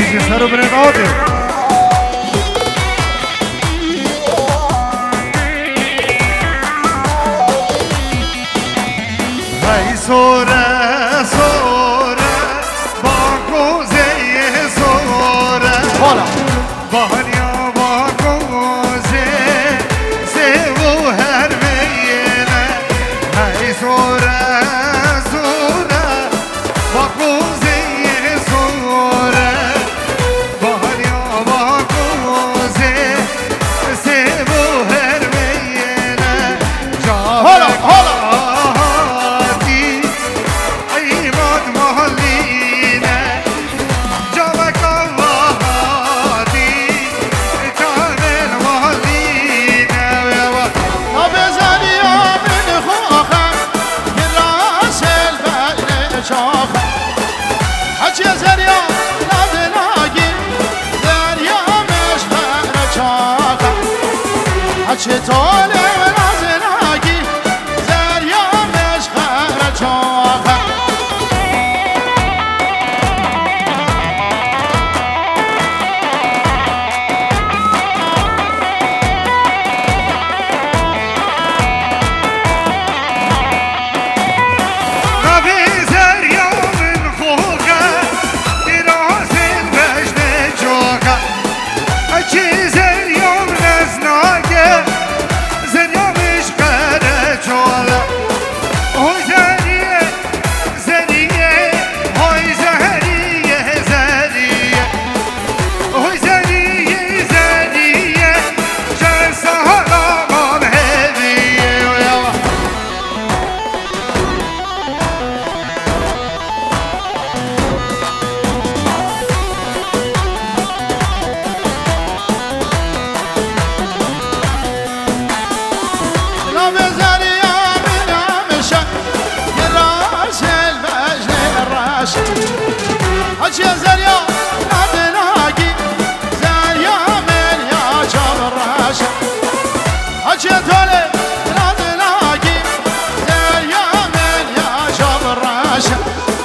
بیشی سر برن آده های سوره سوره با کوزه سوره بانیا با کوزه سو هر میله های سوره سوره با کوزه سوره بانیا با کوزه سو هر میله هلا هلا چطور نازناگی دریا مشخر چاخه نبی دریا من خوخه دراز بجن چاخه چی دریا نزناگه هجي زريا نادناقي زريا من يا جاب الراشا هجي دولي نادناقي زريا من يا جاب الراشا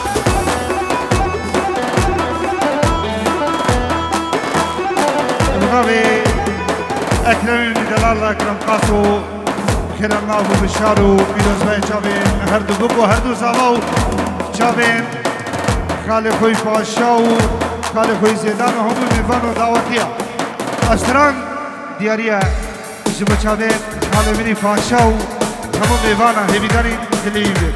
الغربي أكرم دلال أكرم قاسو كرم نابو بشارو بيروز باي چاوين هردو بوكو هردو زاوو چاوين خاله خوی پاشا و خاله خوی زیدان و همون میوان و دعوتیه اشتران دیاریه جمعچاده خاله منی پاشا و همون میوان همیدانی دلیوی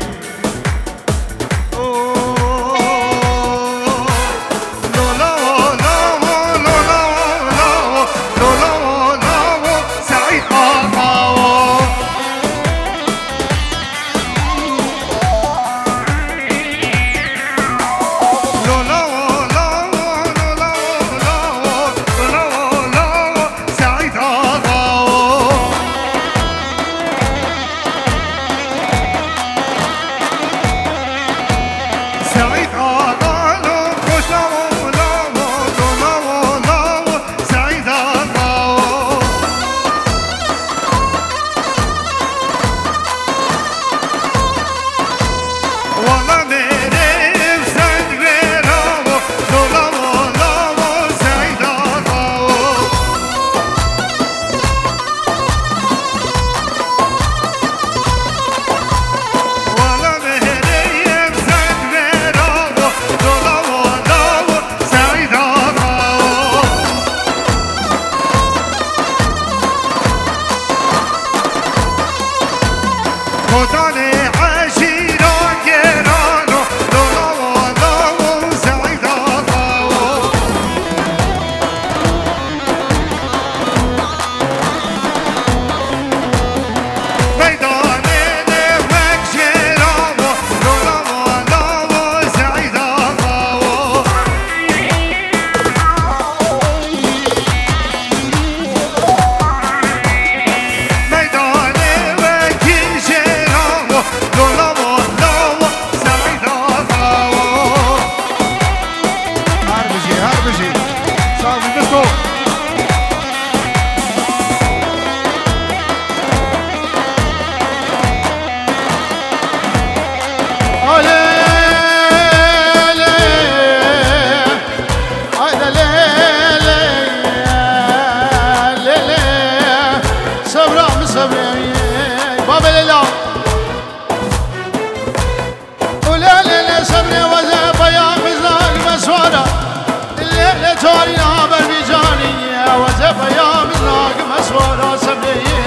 سواري نابر بجاني وزف يا من لاقم أسوار سبري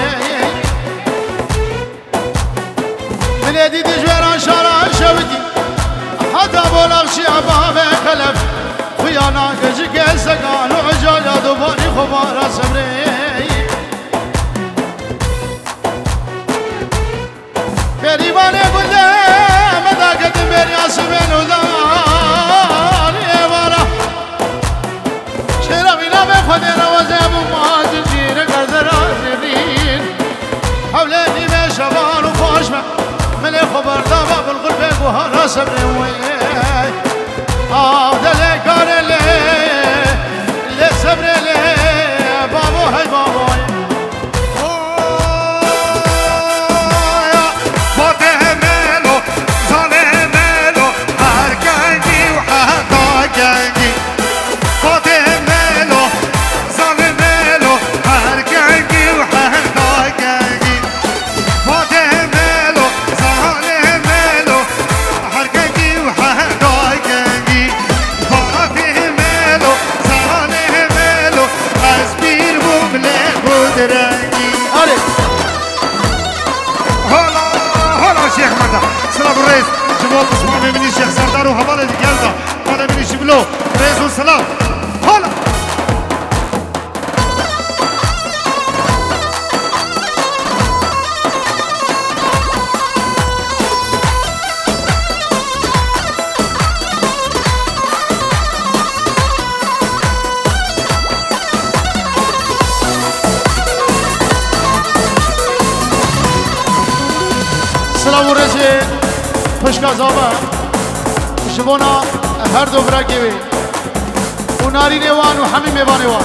من يدي تجوير شارع شودي حتى بولغشي أبابي خلف خيانا كجك سقان وعجال دباني خبار سبري بريباني قلت مدى قدم برياس بين وداني ورا شربنا بخدنا وزيب وما تنجير قدر الزبين حولاني بشبان وفاشمة ملي خبر دابا بالغربة وهانا سبري ويه دلي كار اللي سبري لي بابو هاي بابو مني شيخ سردار وهبالة الجلدة هذا مني شبلو رئيس السلام هلا السلام عليكم خوشگاه زابه شبونا هر دو برگی وی و ناری نیوان و همی میوان وان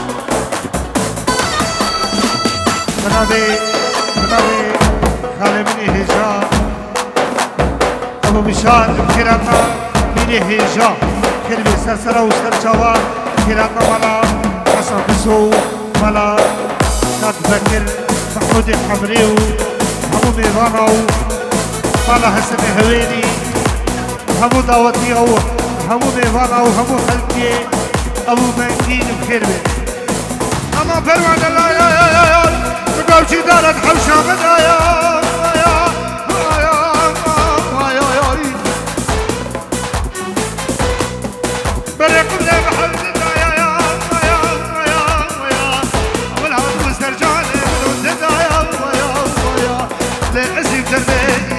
بنابه خاله منی هجا ابو بشار کرانا منی هجا کلمه سرسره و سرچاوا کرانا مالا حسن بسو مالا ناد بکر محمود الحمری و همو میوانا و مالا حسن هویری همو دعوتی او همو میوانا و همو خلقی ابو منگین و خیربه اما فرمان الله یا بقوشی دارد حوشا بدایا بريق بلا محمد يا والهوى مسترجع لي يا لعزيم تربيه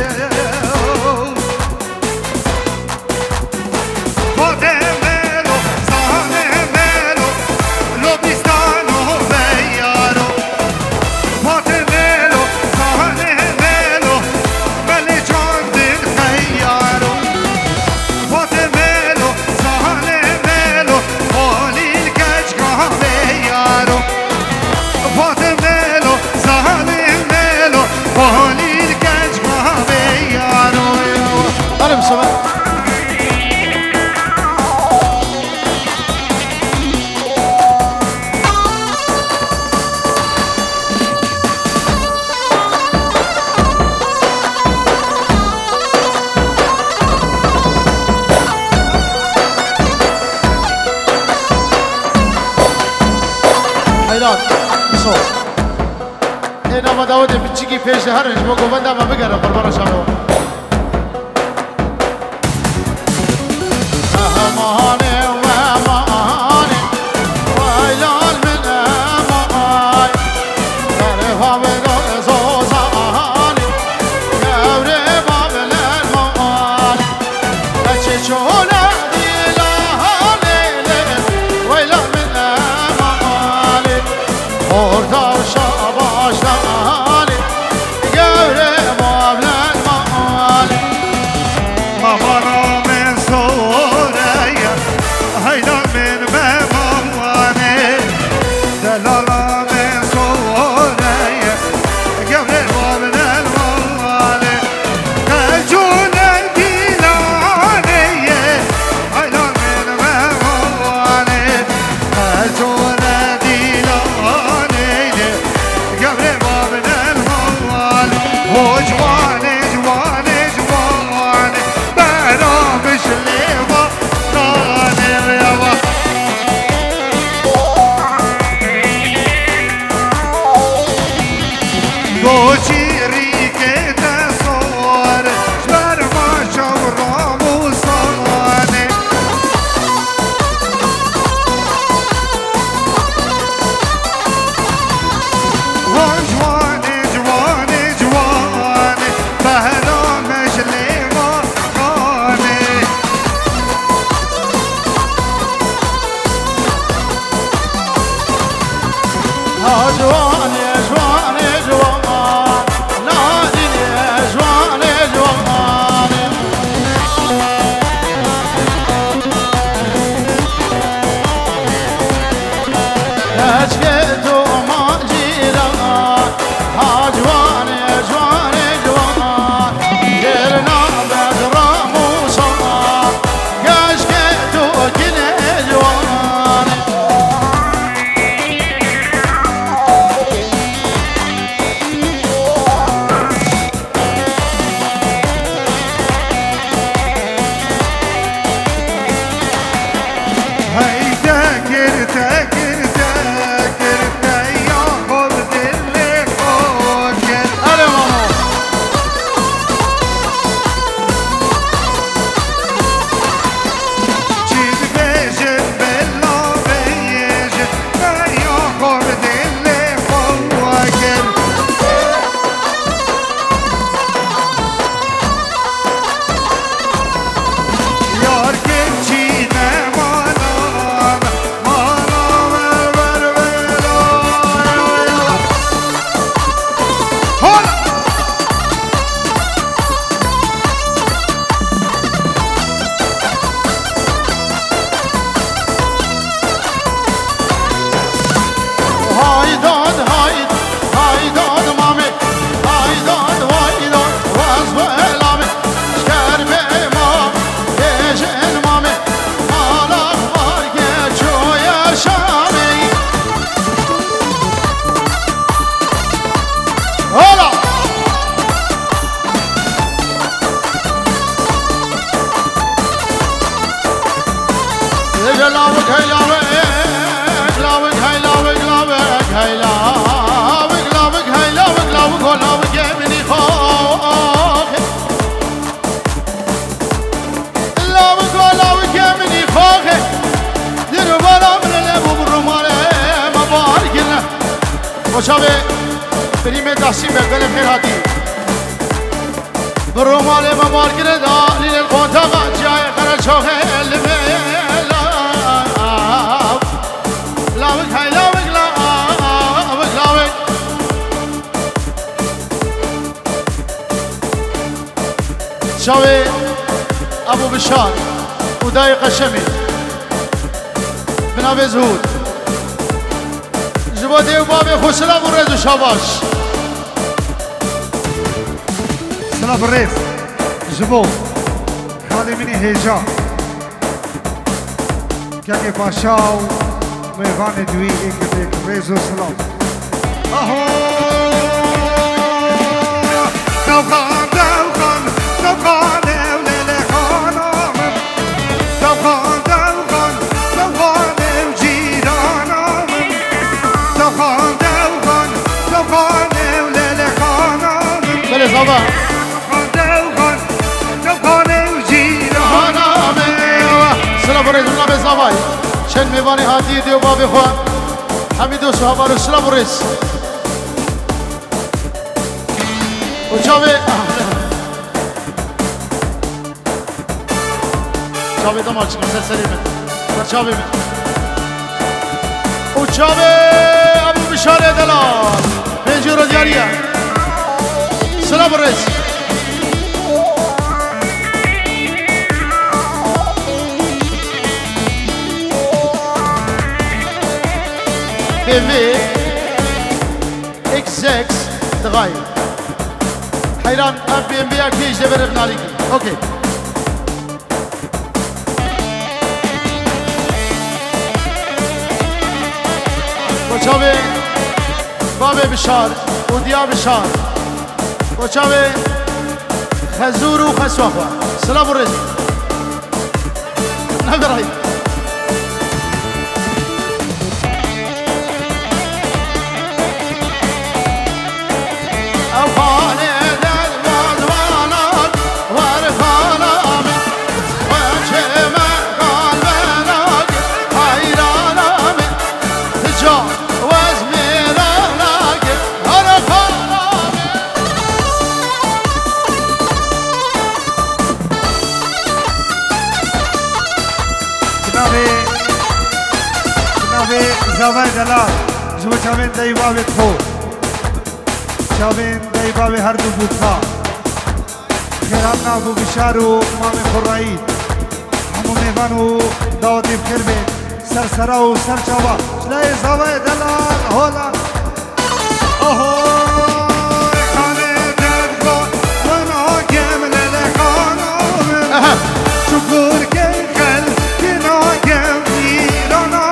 اینا داود بچگی پیش هرش بگو بنده ما بگره قربان شما اهمانه و امانه ویلال من امانه طرفا بگو زوزانه گوره بابل المانه بچه چونه دیلانه ویلال من امانه orta şabaşları göre mavlen mali Mavana men soraya وشابه بریم داشتیم به قلب هراتی برومال مبار کرده لیل القوتاقا جای قرار شوخه علمه لاوک های لاوک لاوک لاوک شابه ابو بشار ودای قشمی بنابه زهود جبا دیو بابی خوش سلام و رز و شاباش سلام رز جبو خالی منی هیجا که پاشاو میوان دوی یک رز و سلام آهو دوخان دوخان دوخان لیل خانم دوخان دوخان دوخان جیرانم دوخان دوخان دوخان لیل خانم بله صابا دوخان دوخان جیرانم سلام و رز و نام صابای چند میوانی حاضی دیو بابی خواه حمید و صحابه رو سلام و رز و چاوه چاوه دمار چکم سلسلی من چاوه من و چاوه ابو بشار دلال پنجو رو دیاریه سلام رز BMW X6 دغاي حيران BMW اكيد جبر ابن عليك اوكي وشابه بابي بشار وديا بشار وشابه خزور وخسوخه سلام الرزق نبراي زاوای دلال جو چاوین دای بابی خو چاوین دای بابی هر دو بودخا خیران نابو بشارو مام خورایی همو میوانو داوتی بخیر بین سر سرا و سر چاوا چلای زاوای دلال هولا اوهو خانه دردگو ونا گم للخانو شکر که خل کنا گم ایرانا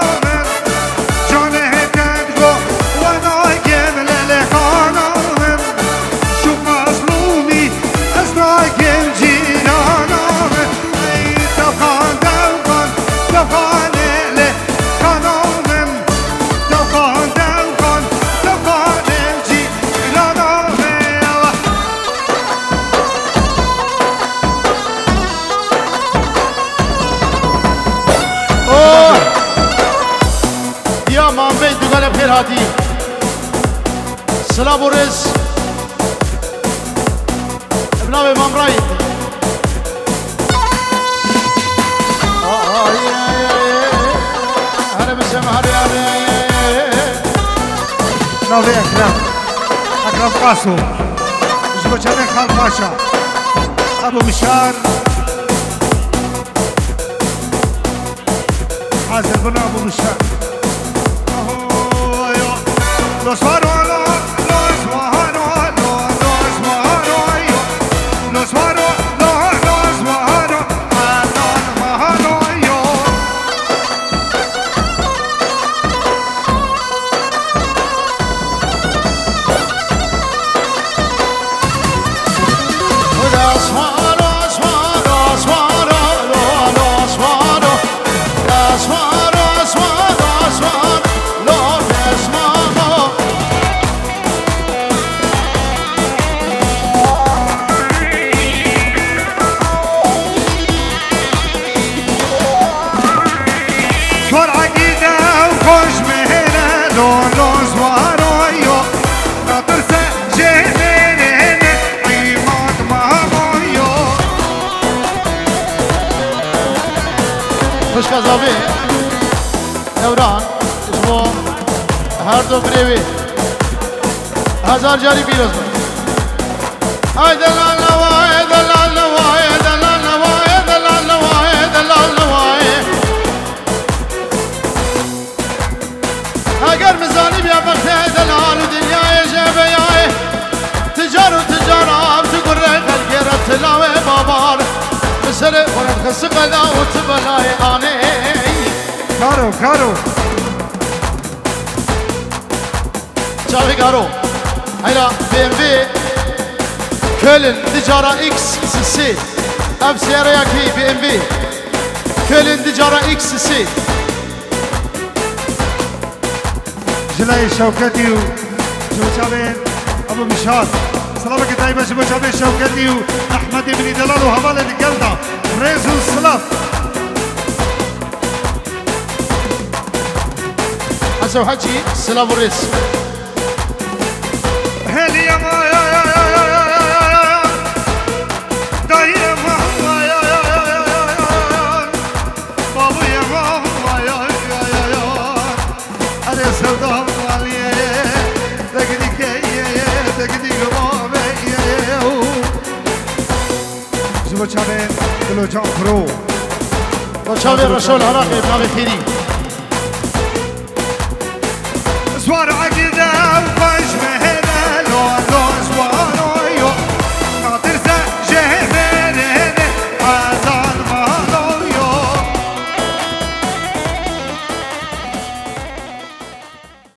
هادي سلام ورز ابناء امام رايد هلا مسلم هلا نوي اكرم قاسو جبو جاني خال باشا ابو مشار حاضر بنا ابو مشار Los varones, los varones, los varones, los varones, los varones, خوش مهنه لولو زوارویو نترسه جهنه ایمان مامویو خوش کذابه دوران اسمو هر دو بریوی هزار جاری پیروز بود ای دلال نوای دلال نوای دلال نوای دلال نوای دلال نوای اگر مزانی بیا بخته دلال و دنیای جبیای تجار و تجارم تو گره قلقی رب تلاوه بابار بسر ورد خس قدا و تبلای آنه کارو چاوی کارو هيدا بي ام في كولن تجارة اكس سي اب سيارة ياكي بي ام في كولن تجارة اكس سي جلاي شوكتي شو شابين ابو مشاد سلامك دايما شو شابين شوكتي احمد بن دلال وهبال القلدة ريزو السلاف حسن حجي سلام الريس هلي يا ما يا دايما ما يا بابو يا ما يا انا سوداء ماليه تقدي قمامه شو بتشابين كلو جان برو وشاوي رشول عراقي بنابي خيري سوار عقيده وخشمه